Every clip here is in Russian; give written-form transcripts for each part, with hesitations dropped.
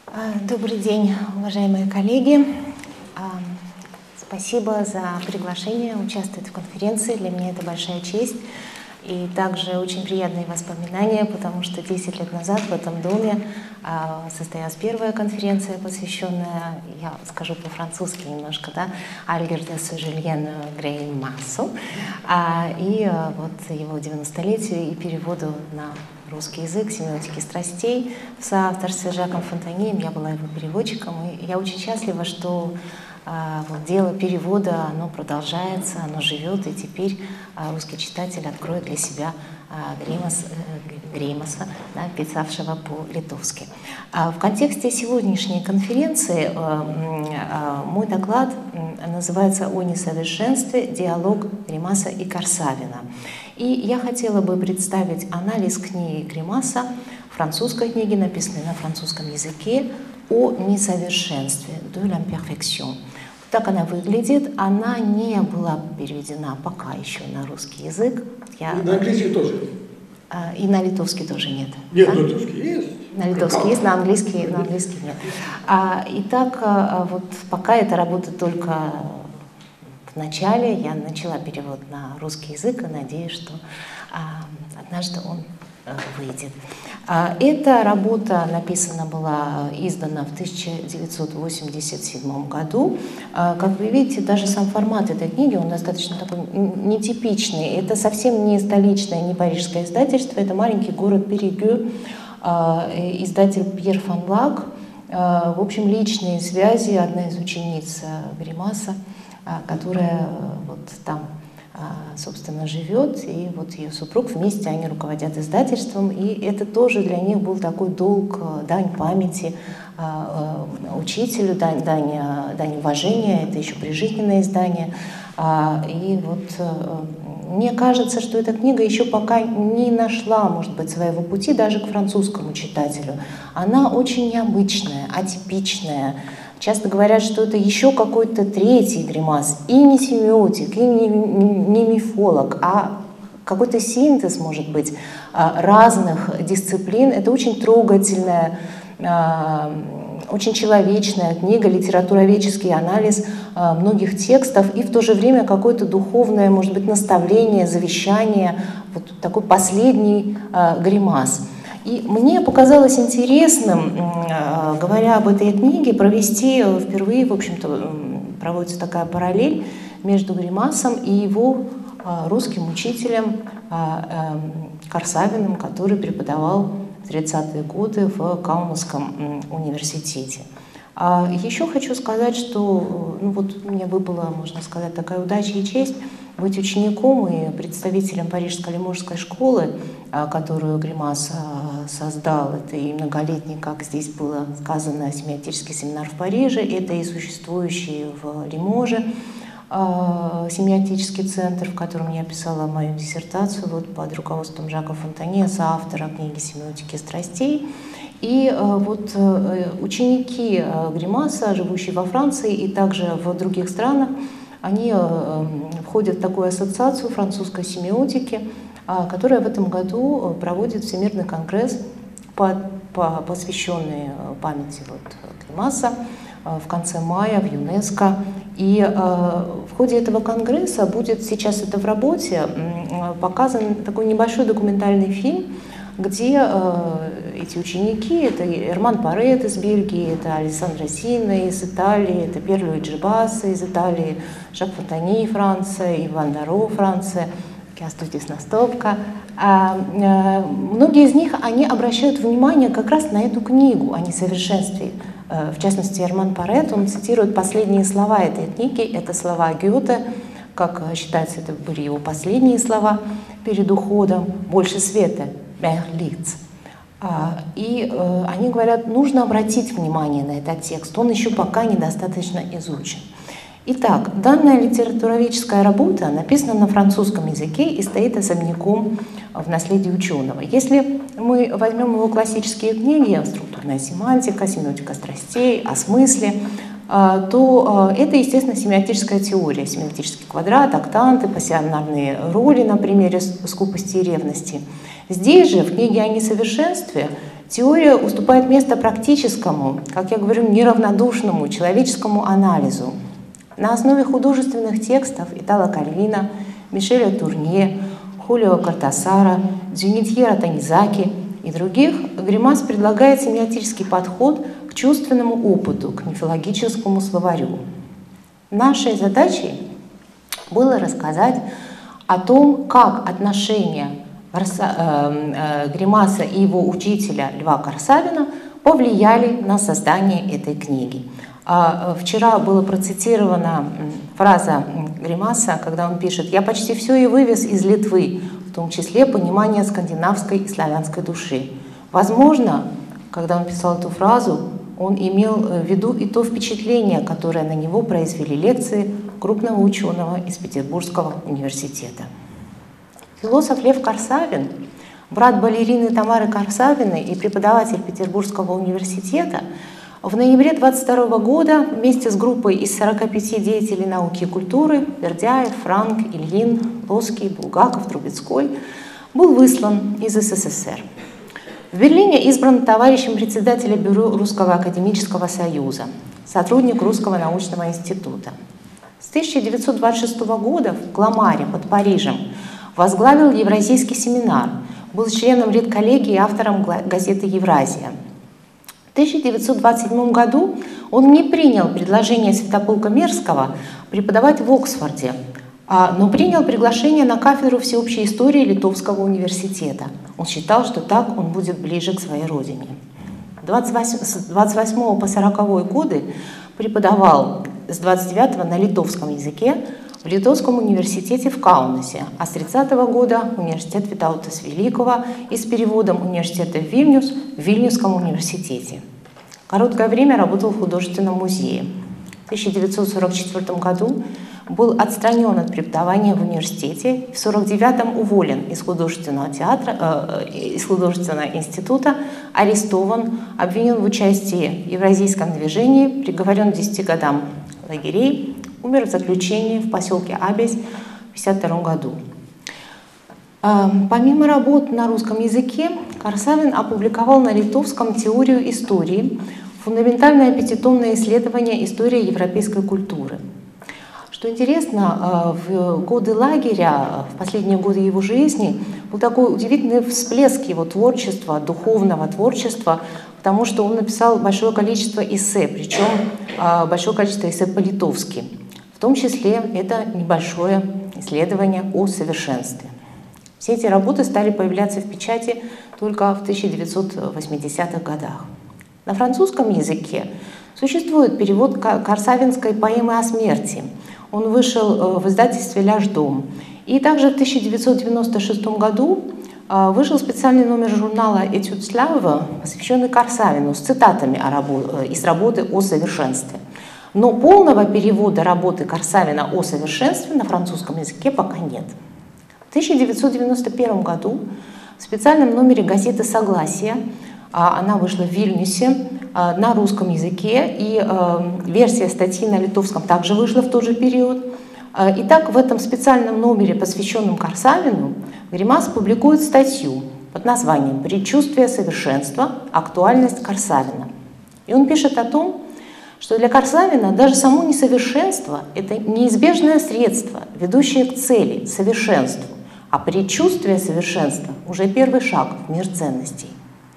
Добрый день, уважаемые коллеги. Спасибо за приглашение участвовать в конференции. Для меня это большая честь. И также очень приятные воспоминания, потому что 10 лет назад в этом доме состоялась первая конференция, посвященная, я скажу по-французски немножко, да, Альгер де Сужельен Греймасу, и вот его 90-летию и переводу на русский язык, семиотики страстей в соавторстве с Жаком Фонтанье. Я была его переводчиком, и я очень счастлива, что вот дело перевода, оно продолжается, оно живет, и теперь русский читатель откроет для себя Греймаса, да, писавшего по-литовски. В контексте сегодняшней конференции мой доклад называется «О несовершенстве. Диалог Греймаса и Корсавина». И я хотела бы представить анализ книги Греймаса, французской книги, написанной на французском языке, о несовершенстве, de l'imperfection. Так она выглядит. Она не была переведена пока еще на русский язык. И на английский тоже? И на литовский тоже нет. Нет, да? на литовский есть. На литовский есть, на английский нет. Итак, вот пока это работает только в начале. Я начала перевод на русский язык и надеюсь, что однажды он выйдет. Эта работа издана в 1987 году. Как вы видите, даже сам формат этой книги, он достаточно такой нетипичный. Это совсем не столичное, не парижское издательство, это маленький город Перегю, издатель Пьер фан Лак. В общем, личные связи, одна из учениц Греймаса, которая вот там собственно, живет, и вот ее супруг, вместе они руководят издательством, и это тоже для них был такой долг, дань памяти учителю, дань уважения, это еще прижизненное издание. И вот мне кажется, что эта книга еще пока не нашла, может быть, своего пути даже к французскому читателю. Она очень необычная, атипичная. Часто говорят, что это еще какой-то третий Греймас, и не семиотик, и не мифолог, а какой-то синтез, может быть, разных дисциплин. Это очень трогательная, очень человечная книга, литературоведческий анализ многих текстов, и в то же время какое-то духовное, может быть, наставление, завещание, вот такой последний Греймас. И мне показалось интересным, говоря об этой книге, провести впервые, в общем-то, проводится такая параллель между Греймасом и его русским учителем Корсавиным, который преподавал в 30-е годы в Каунасском университете. Еще хочу сказать, что вот мне выпала, можно сказать, такая удача и честь быть учеником и представителем Парижской лиможской школы, которую Греймас создал. Это и многолетний, как здесь было сказано, семиотический семинар в Париже, это и существующий в Лиможе семиотический центр, в котором я писала мою диссертацию вот, под руководством Жака Фонтанье, соавтора книги «Семиотики страстей». И вот ученики Греймаса, живущие во Франции и также в других странах, они входят в такую ассоциацию французской семиотики, которая в этом году проводит Всемирный конгресс, посвященный памяти Греймаса, в конце мая в ЮНЕСКО. И в ходе этого конгресса будет, сейчас это в работе, показан такой небольшой документальный фильм, где эти ученики, это Эрман Парет из Бельгии, это Алессандро Сина из Италии, это Пьер Луиджи Басса из Италии, Жак Фонтанье, Франция, Иван Даро, Франция, Кястутис Настопка. Многие из них, они обращают внимание как раз на эту книгу о несовершенстве. В частности, Эрман Парет, он цитирует последние слова этой книги, это слова Гёте, как считается, это были его последние слова перед уходом, «больше света», «mehr Lichts». И они говорят, нужно обратить внимание на этот текст, он еще пока недостаточно изучен. Итак, данная литературоведческая работа написана на французском языке и стоит особняком в наследии ученого. Если мы возьмем его классические книги «Структурная семантика», «Семиотика страстей», «О смысле», то это, естественно, семиотическая теория, семиотический квадрат, октанты, пассионарные роли на примере скупости и ревности. Здесь же, в книге о несовершенстве, Теория уступает место практическому, как я говорю, неравнодушному человеческому анализу. На основе художественных текстов Итало Кальвино, Мишеля Турне, Хулио Кортасара, Дзюнитьера Танизаки и других Гримас предлагает семиотический подход к чувственному опыту, к мифологическому словарю. Нашей задачей было рассказать о том, как отношения Гримаса и его учителя Льва Корсавина повлияли на создание этой книги. Вчера была процитирована фраза Гримаса, когда он пишет: «Я почти все и вывез из Литвы, в том числе понимание скандинавской и славянской души». Возможно, когда он писал эту фразу, он имел в виду и то впечатление, которое на него произвели лекции крупного ученого из Петербургского университета. Философ Лев Корсавин, брат балерины Тамары Корсавиной и преподаватель Петербургского университета, в ноябре 1922 года вместе с группой из 45 деятелей науки и культуры — Бердяев, Франк, Ильин, Лоский, Булгаков, Трубецкой — был выслан из СССР. В Берлине избран товарищем председателя Бюро Русского академического союза, сотрудник Русского научного института. С 1926 года в Гламаре под Парижем возглавил Евразийский семинар, был членом редколлегии и автором газеты «Евразия». В 1927 году он не принял предложение Святополка Мерского преподавать в Оксфорде, но принял приглашение на кафедру всеобщей истории Литовского университета. Он считал, что так он будет ближе к своей родине. С 28 по 40 годы преподавал с 29 на литовском языке в Литовском университете в Каунасе, а с 30 года университет Витаутас Великого и с переводом университета Вильнюс в Вильнюсском университете. Короткое время работал в художественном музее. В 1944 году был отстранен от преподавания в университете, в 1949 уволен из художественного театра, из художественного института, арестован, обвинен в участии в евразийском движении, приговорен к 10 годам лагерей, умер в заключении в поселке Абязь в 1952 году. Помимо работ на русском языке, Корсавин опубликовал на литовском теорию истории, фундаментальное пятитомное исследование истории европейской культуры. Что интересно, в годы лагеря, в последние годы его жизни, был такой удивительный всплеск его творчества, духовного творчества, потому что он написал большое количество эссе, причем большое количество эссе по-литовски. В том числе это небольшое исследование о совершенстве. Все эти работы стали появляться в печати только в 1980-х годах. На французском языке существует перевод корсавинской поэмы о смерти. Он вышел в издательстве «Ляж дом». И также в 1996 году вышел специальный номер журнала «Этюд славы», посвященный Корсавину, с цитатами из работы о совершенстве. Но полного перевода работы Корсавина о совершенстве на французском языке пока нет. В 1991 году в специальном номере газеты «Согласие», она вышла в Вильнюсе, на русском языке, и версия статьи на литовском также вышла в тот же период. Итак, в этом специальном номере, посвященном Корсавину, Гримас публикует статью под названием «Предчувствие совершенства. Актуальность Корсавина». И он пишет о том, что для Корсавина даже само несовершенство – это неизбежное средство, ведущее к цели, совершенству, а предчувствие совершенства – уже первый шаг в мир ценностей.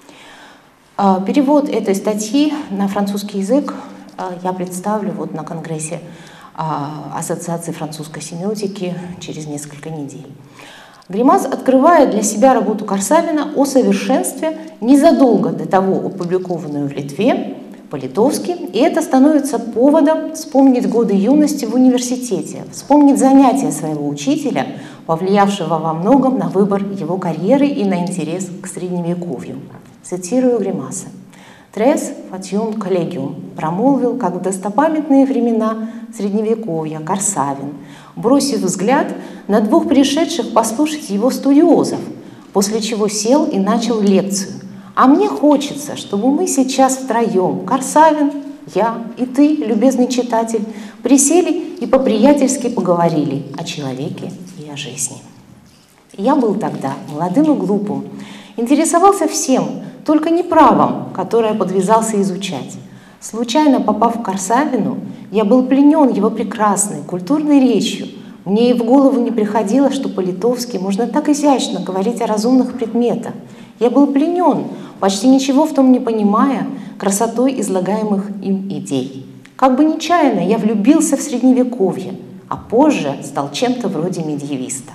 Перевод этой статьи на французский язык я представлю вот на конгрессе Ассоциации французской семиотики через несколько недель. Гримас открывает для себя работу Корсавина о совершенстве незадолго до того опубликованную в Литве по-литовски, и это становится поводом вспомнить годы юности в университете, вспомнить занятия своего учителя, повлиявшего во многом на выбор его карьеры и на интерес к средневековью. Цитирую Гримаса. «Трес фатиум коллегиум» промолвил, как в достопамятные времена Средневековья Корсавин, бросив взгляд на двух пришедших послушать его студиозов, после чего сел и начал лекцию. «А мне хочется, чтобы мы сейчас втроем, Корсавин, я и ты, любезный читатель, присели и по-приятельски поговорили о человеке и о жизни». Я был тогда молодым и глупым, Интересовался всем, только не правом, которое подвязался изучать. Случайно попав к Корсавину, я был пленен его прекрасной, культурной речью. Мне и в голову не приходило, что по-литовски можно так изящно говорить о разумных предметах. Я был пленен, почти ничего в том не понимая, красотой излагаемых им идей. Как бы нечаянно я влюбился в Средневековье, а позже стал чем-то вроде медьевиста.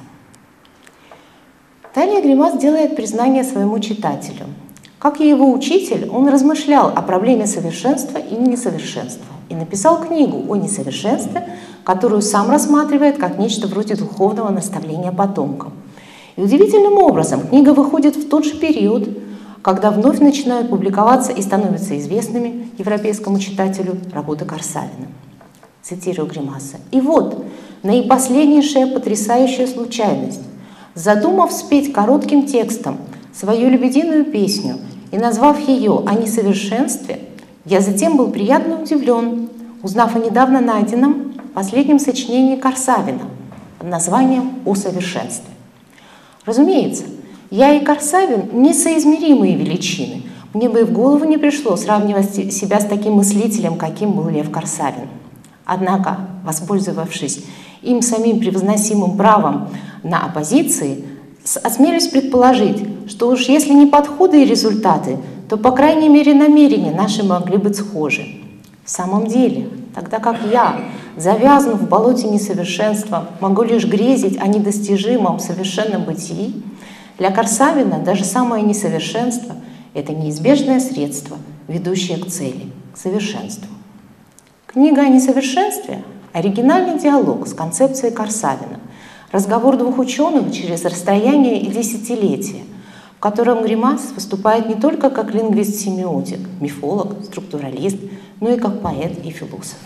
Далее Гримас делает признание своему читателю. Как и его учитель, он размышлял о проблеме совершенства и несовершенства и написал книгу о несовершенстве, которую сам рассматривает как нечто вроде духовного наставления потомкам. И удивительным образом книга выходит в тот же период, когда вновь начинают публиковаться и становятся известными европейскому читателю работы Корсавина. Цитирую Гримаса. «И вот, наипоследнейшая потрясающая случайность. Задумав спеть коротким текстом свою лебединую песню и назвав ее «О несовершенстве», я затем был приятно удивлен, узнав о недавно найденном последнем сочинении Корсавина под названием «О совершенстве». Разумеется, я и Корсавин – несоизмеримые величины. Мне бы и в голову не пришло сравнивать себя с таким мыслителем, каким был Лев Корсавин. Однако, воспользовавшись им самим превозносимым правом на оппозиции, осмелюсь предположить, что уж если не подходы и результаты, то, по крайней мере, намерения наши могли быть схожи. В самом деле, тогда как я, завязнув в болоте несовершенства, могу лишь грезить о недостижимом совершенном бытии, для Корсавина даже самое несовершенство – это неизбежное средство, ведущее к цели, к совершенству. Книга о несовершенстве – оригинальный диалог с концепцией Корсавина, разговор двух ученых через расстояние и десятилетия, в котором Гримас выступает не только как лингвист-семиотик, мифолог, структуралист, но и как поэт и философ.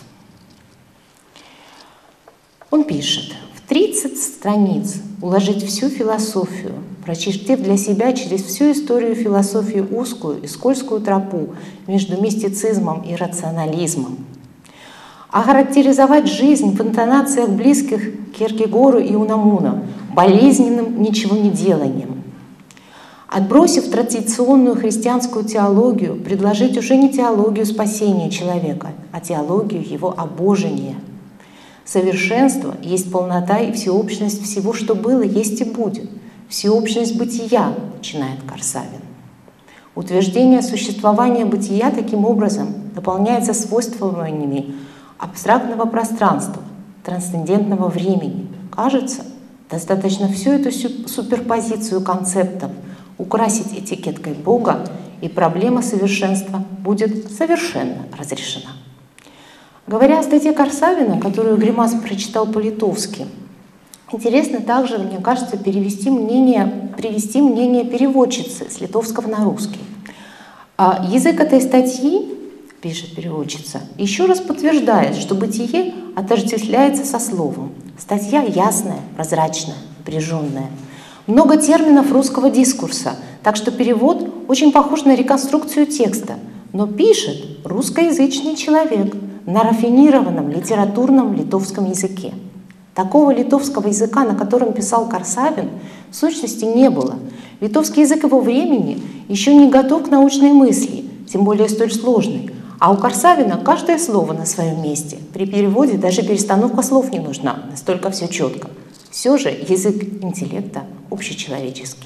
Он пишет: в 30 страниц уложить всю философию, прочертив для себя через всю историю философии узкую и скользкую тропу между мистицизмом и рационализмом, охарактеризовать жизнь в интонациях близких к Кierкегору и Унамуна болезненным ничего не деланием, отбросив традиционную христианскую теологию, предложить уже не теологию спасения человека, а теологию его обожения. Совершенство есть полнота и всеобщность всего, что было, есть и будет. Всеобщность бытия, начинает Корсавин. Утверждение существования бытия таким образом дополняется свойствованиями абстрактного пространства, трансцендентного времени. Кажется, достаточно всю эту суперпозицию концептов украсить этикеткой Бога, и проблема совершенства будет совершенно разрешена. Говоря о статье Корсавина, которую Гримас прочитал по-литовски, интересно также, мне кажется, привести мнение переводчицы с литовского на русский. Язык этой статьи, пишет переводчица, еще раз подтверждает, что бытие отождествляется со словом. Статья ясная, прозрачная, напряженная. Много терминов русского дискурса, так что перевод очень похож на реконструкцию текста, но пишет русскоязычный человек на рафинированном литературном литовском языке. Такого литовского языка, на котором писал Корсавин, в сущности не было. Литовский язык его времени еще не готов к научной мысли, тем более столь сложной. А у Корсавина каждое слово на своем месте. При переводе даже перестановка слов не нужна, настолько все четко. Все же язык интеллекта общечеловеческий.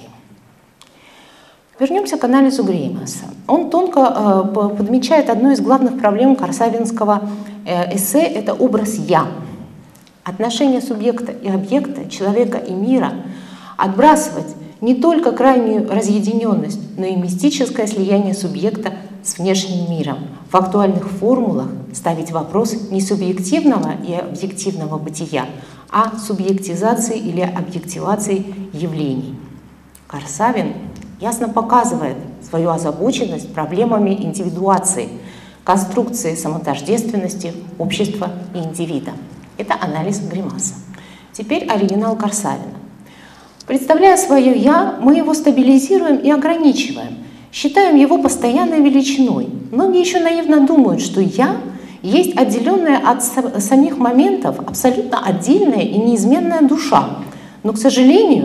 Вернемся к анализу Гримаса. Он тонко подмечает одну из главных проблем корсавинского эссе – это образ «я». Отношение субъекта и объекта, человека и мира отбрасывать не только крайнюю разъединенность, но и мистическое слияние субъекта с внешним миром. В актуальных формулах ставить вопрос не субъективного и объективного бытия, а субъектизации или объективации явлений. Корсавин ясно показывает свою озабоченность проблемами индивидуации, конструкции самотождественности общества и индивида. Это анализ Гримаса. Теперь оригинал Корсавина. Представляя свое «я», мы его стабилизируем и ограничиваем, считаем его постоянной величиной. Многие еще наивно думают, что «я» есть отделенная от самих моментов абсолютно отдельная и неизменная душа. Но, к сожалению,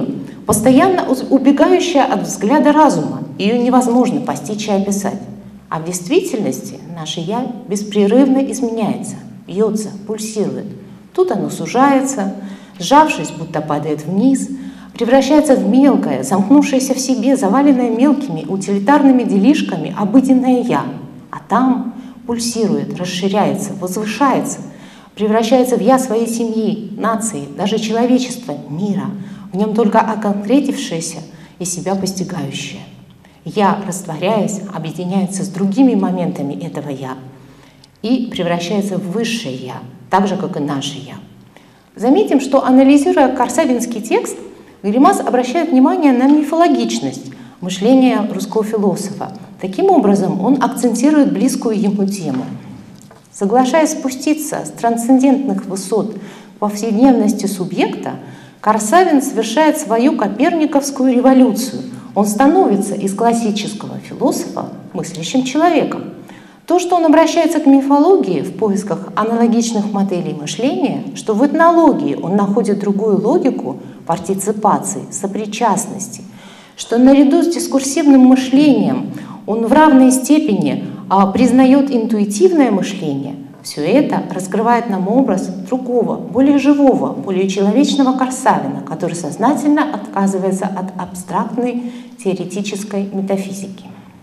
постоянно убегающая от взгляда разума. Ее невозможно постичь и описать. А в действительности наше «я» беспрерывно изменяется, бьется, пульсирует. Тут оно сужается, сжавшись, будто падает вниз, превращается в мелкое, замкнувшееся в себе, заваленное мелкими утилитарными делишками обыденное «я». А там пульсирует, расширяется, возвышается, превращается в «я» своей семьи, нации, даже человечества, мира, в нем только оконкретившееся и себя постигающее. «Я», растворяясь, объединяется с другими моментами этого «я» и превращается в высшее «я», так же, как и наше «я». Заметим, что, анализируя корсавинский текст, Гримас обращает внимание на мифологичность мышления русского философа. Таким образом, он акцентирует близкую ему тему. Соглашаясь спуститься с трансцендентных высот к повседневности субъекта, Корсавин совершает свою коперниковскую революцию. Он становится из классического философа мыслящим человеком. То, что он обращается к мифологии в поисках аналогичных моделей мышления, что в этнологии он находит другую логику партиципации, сопричастности, что наряду с дискурсивным мышлением он в равной степени признает интуитивное мышление, все это раскрывает нам образ другого, более живого, более человечного Корсавина, который сознательно отказывается от абстрактной теоретической метафизики.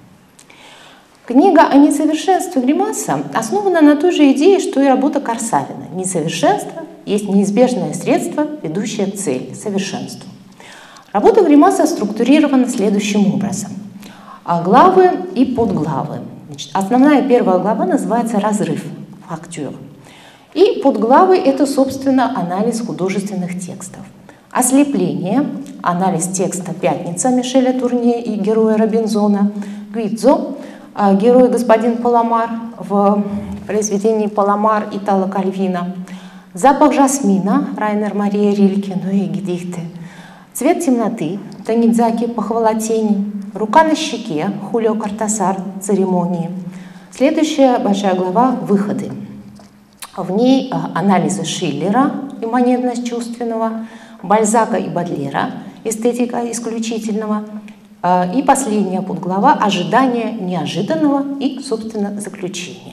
Книга о несовершенстве Гримаса основана на той же идее, что и работа Корсавина. Несовершенство есть неизбежное средство, ведущее к цели, совершенству. Работа Гримаса структурирована следующим образом. Главы и подглавы. Значит, основная первая глава называется «Разрыв», «Фактур». И подглавы — это, собственно, анализ художественных текстов. «Ослепление», анализ текста «Пятница» Мишеля Турне и героя Робинзона, «Гвидзо», герой господин Паламар в произведении «Паламар» Итало Кальвина, «Запах жасмина» Райнер Мария Рильке, ну и Гедихте, «Цвет темноты» Танидзаки «Похвала тени», «Рука на щеке» Хулио Кортасар «Церемонии». Следующая большая глава «Выходы». В ней анализы Шиллера «Имманентность чувственного», Бальзака и Бодлера «Эстетика исключительного». И последняя подглава «Ожидание неожиданного» и, собственно, заключение.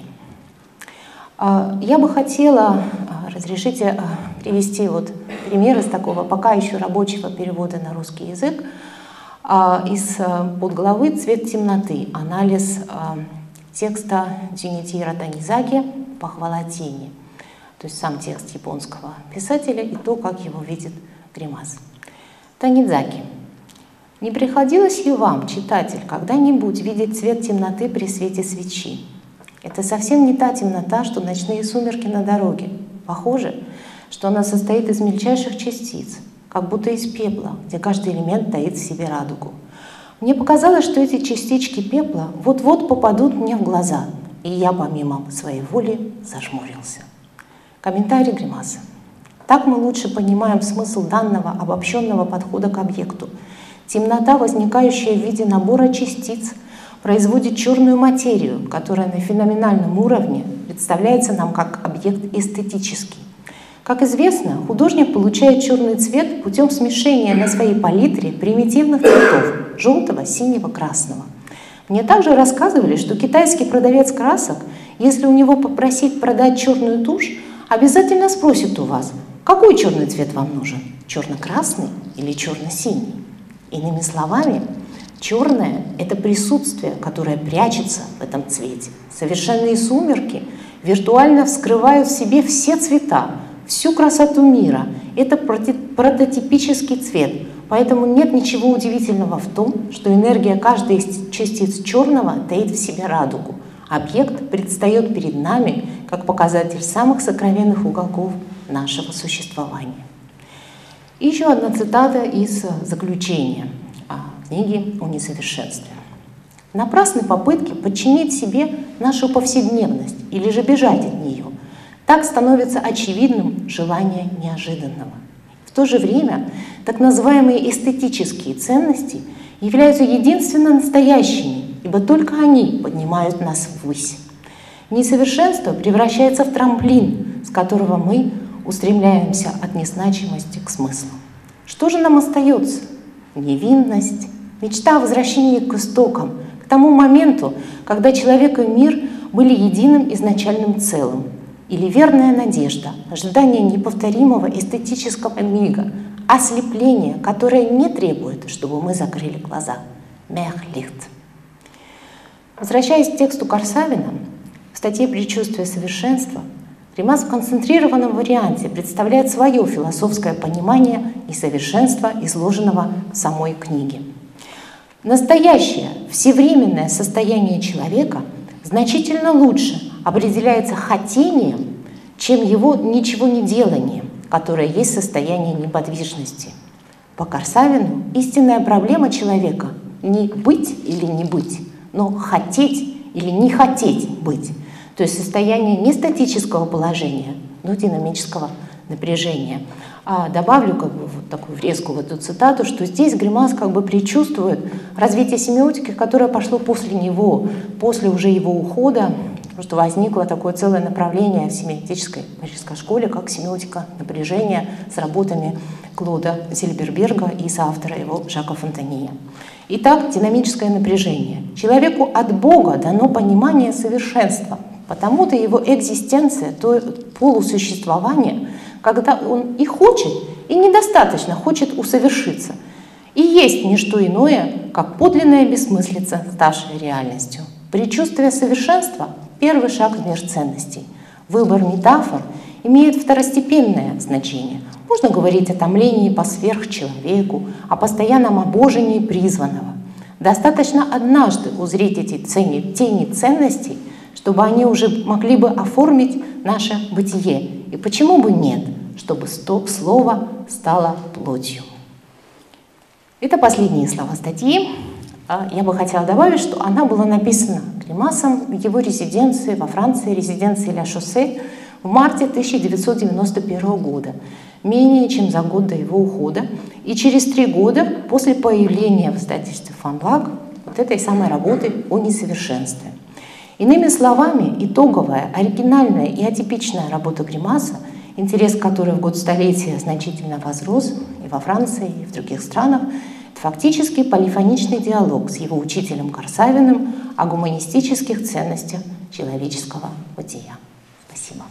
Я бы хотела, разрешите, привести пример из такого пока еще рабочего перевода на русский язык из подглавы «Цвет темноты», анализ текста Джунитиро Танидзаки «Похвала тени», то есть сам текст японского писателя и то, как его видит Гримас. Танидзаки. Не приходилось ли вам, читатель, когда-нибудь видеть цвет темноты при свете свечи? Это совсем не та темнота, что ночные сумерки на дороге. Похоже, что она состоит из мельчайших частиц, как будто из пепла, где каждый элемент таит в себе радугу. Мне показалось, что эти частички пепла вот-вот попадут мне в глаза, и я помимо своей воли зажмурился. Комментарий Гримаса. Так мы лучше понимаем смысл данного обобщенного подхода к объекту. Темнота, возникающая в виде набора частиц, производит черную материю, которая на феноменальном уровне представляется нам как объект эстетический. Как известно, художник получает черный цвет путем смешения на своей палитре примитивных цветов – желтого, синего, красного. Мне также рассказывали, что китайский продавец красок, если у него попросить продать черную тушь, обязательно спросит у вас, какой черный цвет вам нужен – черно-красный или черно-синий. Иными словами, черное – это присутствие, которое прячется в этом цвете. Совершенные сумерки виртуально вскрывают в себе все цвета, всю красоту мира. Это прототипический цвет, поэтому нет ничего удивительного в том, что энергия каждой из частиц черного таит в себе радугу. Объект предстает перед нами как показатель самых сокровенных уголков нашего существования. И еще одна цитата из заключения книги о несовершенстве. Напрасны попытки подчинить себе нашу повседневность или же бежать от нее. Так становится очевидным желание неожиданного. В то же время так называемые эстетические ценности являются единственно настоящими, ибо только они поднимают нас ввысь. Несовершенство превращается в трамплин, с которого мы устремляемся от незначимости к смыслу. Что же нам остается? невинность, мечта о возвращении к истокам, к тому моменту, когда человек и мир были единым изначальным целым, или верная надежда, ожидание неповторимого эстетического мига, ослепление, которое не требует, чтобы мы закрыли глаза. Мехлихт. Возвращаясь к тексту Карсавина, в статье «Предчувствие совершенства» Римас в концентрированном варианте представляет свое философское понимание несовершенства, изложенного в самой книге. Настоящее, всевременное состояние человека значительно лучше определяется хотением, чем его ничего не деланием, которое есть состояние неподвижности. По Карсавину истинная проблема человека не быть или не быть, но хотеть или не хотеть быть. То есть состояние не статического положения, но динамического напряжения. Добавлю вот такую врезку в эту цитату, что здесь Гримас предчувствует развитие семиотики, которое пошло после него, после уже его ухода, потому что возникло такое целое направление в семиотической парижской школе, как семиотика напряжения с работами Клода Зильберберга и соавтора его Жака Фонтанье. Итак, динамическое напряжение. Человеку от Бога дано понимание совершенства, потому-то его экзистенция, то полусуществование, когда он и хочет, и недостаточно хочет усовершиться, и есть не что иное, как подлинная бессмыслица, ставшая реальностью. Предчувствие совершенства – первый шаг в мир ценностей. Выбор метафор имеет второстепенное значение. Можно говорить о томлении по сверхчеловеку, о постоянном обожении призванного. Достаточно однажды узреть эти тени ценностей, чтобы они уже могли бы оформить наше бытие. И почему бы нет, чтобы слово стало плотью. Это последние слова статьи. Я бы хотела добавить, что она была написана Гримасом в его резиденции во Франции, резиденции Ля Шоссе, в марте 1991 года, менее чем за год до его ухода, и через 3 года после появления в издательстве «Фанлаг» вот этой самой работы о несовершенстве. Иными словами, итоговая, оригинальная и атипичная работа Гримаса, интерес к которой в год столетия значительно возрос и во Франции, и в других странах, это фактически полифоничный диалог с его учителем Карсавиным о гуманистических ценностях человеческого бытия. Спасибо.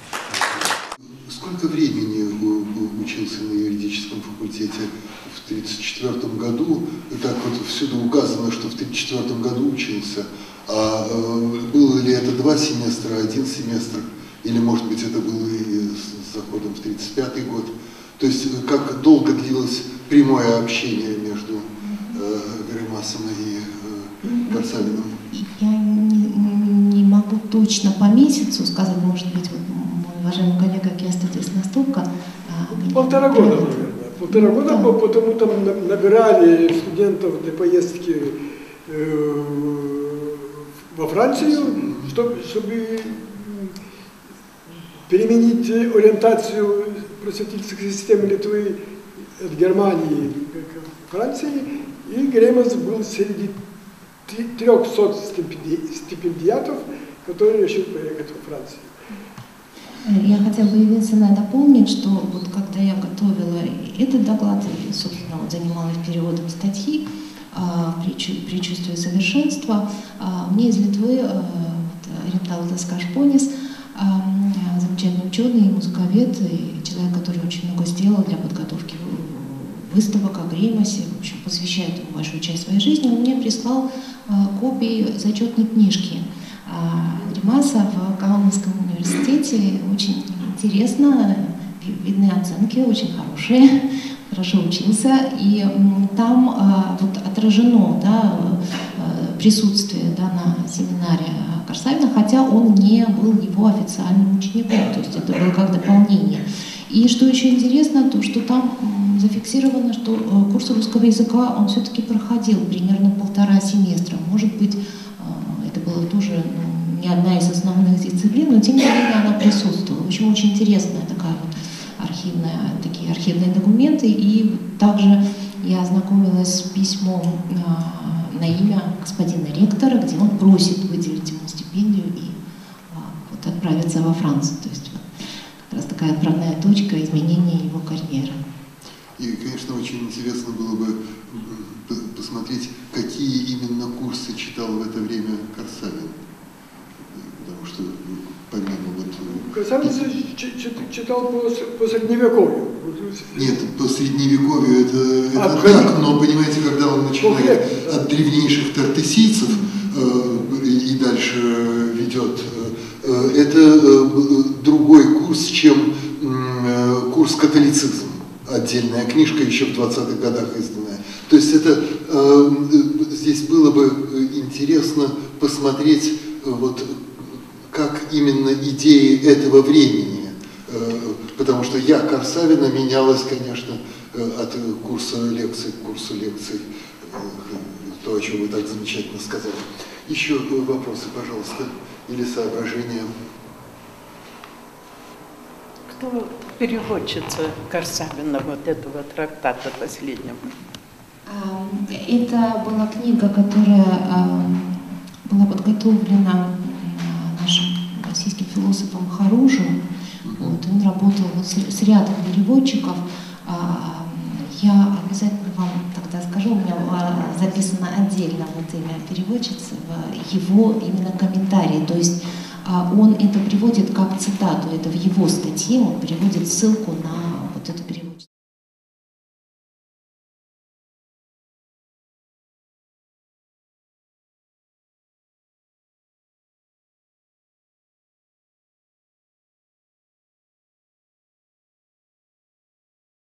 Сколько времени учился на юридическом факультете в 1934 году? И так вот всюду указано, что в 1934 году учился. А было ли это 2 семестра, 1 семестр? Или, может быть, это было и с заходом в 1935 год? То есть, как долго длилось прямое общение между Гримасом и Карсавиным? Я не могу точно по месяцу сказать, может быть, вот мой уважаемый коллега Кестадис Наступка. 1,5 года, наверное. 1,5 года, да. Потому там набирали студентов для поездки во Францию, чтобы переменить ориентацию просветительской системы Литвы от Германии к Франции. И Гримас был среди 300 стипендиатов, которые решили поехать во Францию. Я хотела бы единственное дополнить, что вот когда я готовила этот доклад и, собственно, вот занималась переводом статьи «Предчувствие совершенства», мне из Литвы Римталdas Кашпонис, замечательный ученый, музыковед, и человек, который очень много сделал для подготовки выставок о Гримасе, в общем, посвящает ему большую часть своей жизни, он мне прислал копии зачетной книжки Гримаса в Каунасском университете. Очень интересно, видны оценки, очень хорошие, хорошо учился. И там вот отражено, да, присутствие, да, на семинаре Карсавина, хотя он не был его официальным учеником, то есть это было как дополнение. И что еще интересно, то что там зафиксировано, что курс русского языка он все-таки проходил примерно 1,5 семестра. Может быть, это было тоже не одна из основных дисциплин, но тем не менее она присутствовала. В общем, очень интересная такая вот такие архивные документы. И также я ознакомилась с письмом на имя господина ректора, где он просит выделить ему стипендию и вот отправиться во Францию. То есть вот, как раз такая отправная точка изменения его карьеры. И, конечно, очень интересно было бы посмотреть, какие именно курсы читал в это время Карсавин. Потому что помимо вот... Карсавин читал по Средневековью. Нет, по Средневековью это так, но, понимаете, когда он начинает от древнейших тартесийцев и дальше ведет, это другой курс, чем курс католицизм. Отдельная книжка, еще в 20-х годах изданная. То есть это, здесь было бы интересно посмотреть, вот, как именно идеи этого времени, потому что я Карсавина менялась, конечно, от курса лекций к курсу лекций, то, о чем вы так замечательно сказали. Еще вопросы, пожалуйста, или соображения? Кто переводчица Карсавина вот этого трактата последнего? Это была книга, которая была подготовлена нашим российским философом Харужем. Вот, он работал вот с рядом переводчиков. Я обязательно вам тогда скажу, у меня записано отдельно вот имя переводчицы, его именно комментарии. То есть он это приводит как цитату, это в его статье, он переводит ссылку на